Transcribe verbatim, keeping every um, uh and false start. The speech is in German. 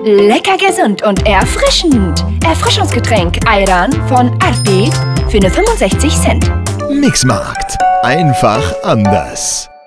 Lecker gesund und erfrischend. Erfrischungsgetränk Ayran von Arpi für nur fünfundsechzig Cent. Mixmarkt. Einfach anders.